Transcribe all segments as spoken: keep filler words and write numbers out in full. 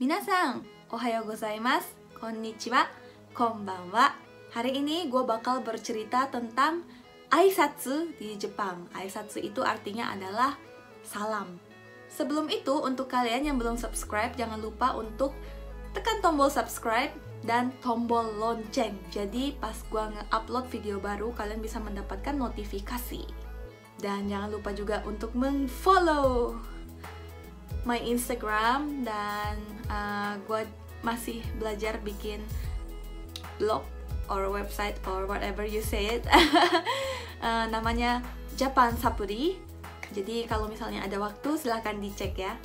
Minasan, ohayo gozaimasu, konnichiwa, konbanwa. Hari ini gue bakal bercerita tentang aisatsu di Jepang. Aisatsu itu artinya adalah salam. Sebelum itu, untuk kalian yang belum subscribe, jangan lupa untuk tekan tombol subscribe dan tombol lonceng. Jadi pas gue nge-upload video baru, kalian bisa mendapatkan notifikasi. Dan jangan lupa juga untuk meng-follow my Instagram. Dan uh, gue masih belajar bikin blog or website or whatever you say it. uh, Namanya Japan Sapuri. Jadi kalau misalnya ada waktu, silahkan dicek ya.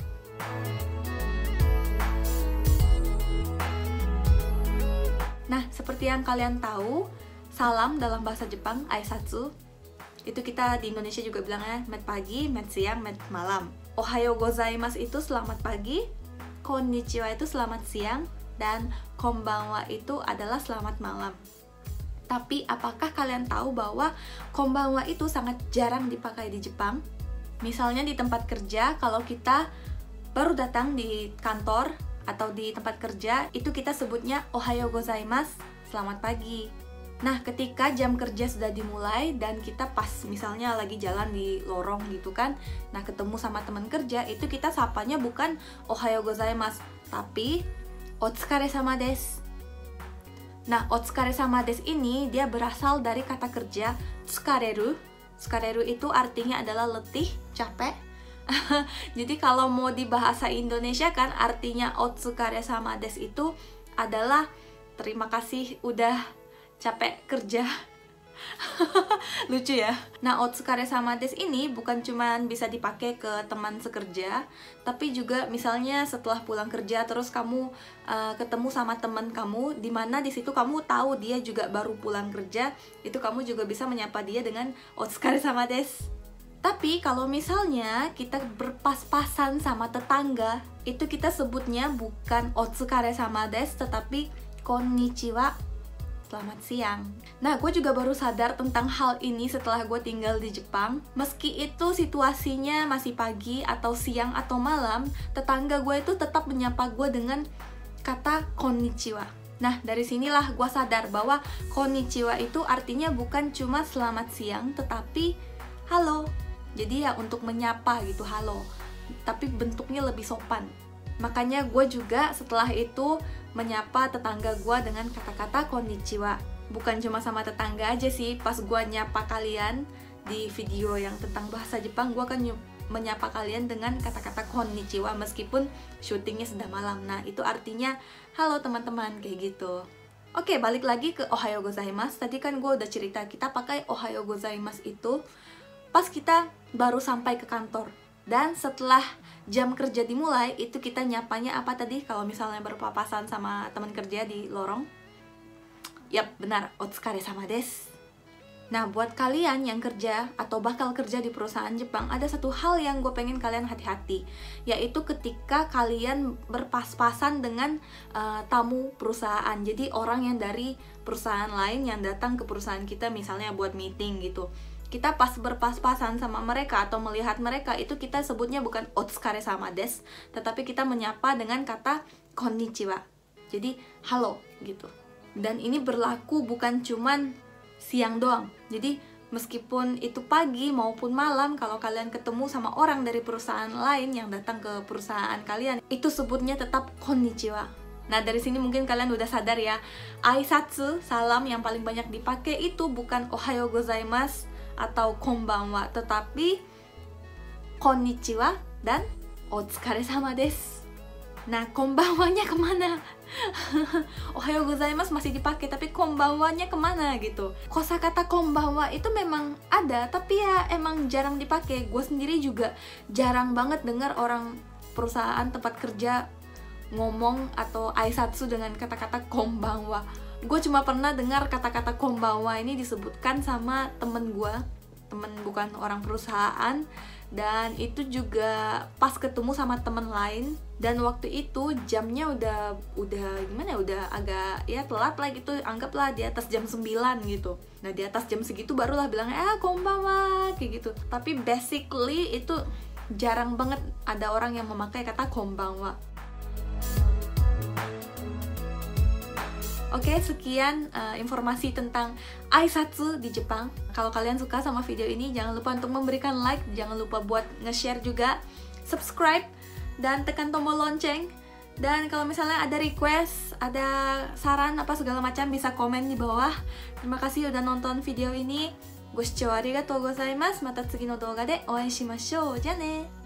Nah, seperti yang kalian tahu, salam dalam bahasa Jepang, aisatsu, itu kita di Indonesia juga bilangnya met pagi, met siang, met malam. Ohayo gozaimasu itu selamat pagi, konnichiwa itu selamat siang, dan konbanwa itu adalah selamat malam. Tapi apakah kalian tahu bahwa konbanwa itu sangat jarang dipakai di Jepang? Misalnya di tempat kerja, kalau kita baru datang di kantor atau di tempat kerja, itu kita sebutnya ohayo gozaimasu, selamat pagi. Nah, ketika jam kerja sudah dimulai dan kita pas misalnya lagi jalan di lorong gitu kan, nah ketemu sama teman kerja, itu kita sapanya bukan ohayo gozaimasu, tapi otsukaresama desu. Nah, otsukaresama desu ini dia berasal dari kata kerja tsukareru. Tsukareru itu artinya adalah letih, capek. Jadi kalau mau di bahasa Indonesia kan artinya otsukaresama desu itu adalah terima kasih udah capek kerja. Lucu ya. Nah, otsukaresama desu ini bukan cuma bisa dipakai ke teman sekerja, tapi juga misalnya setelah pulang kerja terus kamu uh, ketemu sama teman kamu, dimana di situ kamu tahu dia juga baru pulang kerja, itu kamu juga bisa menyapa dia dengan otsukaresama desu. Tapi kalau misalnya kita berpas-pasan sama tetangga, itu kita sebutnya bukan otsukaresama desu, tetapi konnichiwa, selamat siang. Nah, gue juga baru sadar tentang hal ini setelah gue tinggal di Jepang. Meski itu situasinya masih pagi atau siang atau malam, tetangga gue itu tetap menyapa gue dengan kata konnichiwa. Nah, dari sinilah gue sadar bahwa konnichiwa itu artinya bukan cuma selamat siang, tetapi halo. Jadi ya untuk menyapa gitu, halo. Tapi bentuknya lebih sopan. Makanya gue juga setelah itu menyapa tetangga gue dengan kata-kata konnichiwa. Bukan cuma sama tetangga aja sih, pas gue nyapa kalian di video yang tentang bahasa Jepang, gue kan menyapa kalian dengan kata-kata konnichiwa meskipun syutingnya sudah malam. Nah, itu artinya halo teman-teman, kayak gitu. Oke, balik lagi ke ohayo gozaimasu. Tadi kan gue udah cerita kita pakai ohayo gozaimasu itu pas kita baru sampai ke kantor. Dan setelah jam kerja dimulai, itu kita nyapanya apa tadi? Kalau misalnya berpapasan sama teman kerja di lorong. Yap, benar, otsukaresama desu. Nah, buat kalian yang kerja atau bakal kerja di perusahaan Jepang, ada satu hal yang gue pengen kalian hati-hati, yaitu ketika kalian berpas-pasan dengan uh, tamu perusahaan. Jadi orang yang dari perusahaan lain yang datang ke perusahaan kita, misalnya buat meeting gitu. Kita pas berpas-pasan sama mereka atau melihat mereka, itu kita sebutnya bukan otsukaresama desu, tetapi kita menyapa dengan kata konnichiwa. Jadi halo gitu. Dan ini berlaku bukan cuman siang doang. Jadi meskipun itu pagi maupun malam, kalau kalian ketemu sama orang dari perusahaan lain yang datang ke perusahaan kalian, itu sebutnya tetap konnichiwa. Nah, dari sini mungkin kalian udah sadar ya, aisatsu, salam yang paling banyak dipakai itu bukan ohayo gozaimasu atau konbanwa, tetapi konnichiwa dan otsukaresama desu. Nah, konbanwanya kemana? Ohayo gozaimasu masih dipakai, tapi konbanwanya kemana gitu. Kosakata konbanwa itu memang ada, tapi ya emang jarang dipakai. Gue sendiri juga jarang banget dengar orang perusahaan tempat kerja ngomong atau aisatsu dengan kata-kata konbanwa. Gue cuma pernah dengar kata-kata konbanwa ini disebutkan sama temen gue, temen bukan orang perusahaan, dan itu juga pas ketemu sama temen lain. Dan waktu itu jamnya udah udah gimana ya, udah agak ya telat lah gitu, anggaplah di atas jam sembilan gitu. Nah, di atas jam segitu barulah bilangnya ah konbanwa kayak gitu. Tapi basically itu jarang banget ada orang yang memakai kata konbanwa. Oke, sekian uh, informasi tentang aisatsu di Jepang. Kalau kalian suka sama video ini, jangan lupa untuk memberikan like, jangan lupa buat nge-share juga, subscribe, dan tekan tombol lonceng. Dan kalau misalnya ada request, ada saran apa segala macam, bisa komen di bawah. Terima kasih udah nonton video ini. Go shouchou arigatou gozaimasu. Mata tsugi no douga de oai shimashou. Ja ne!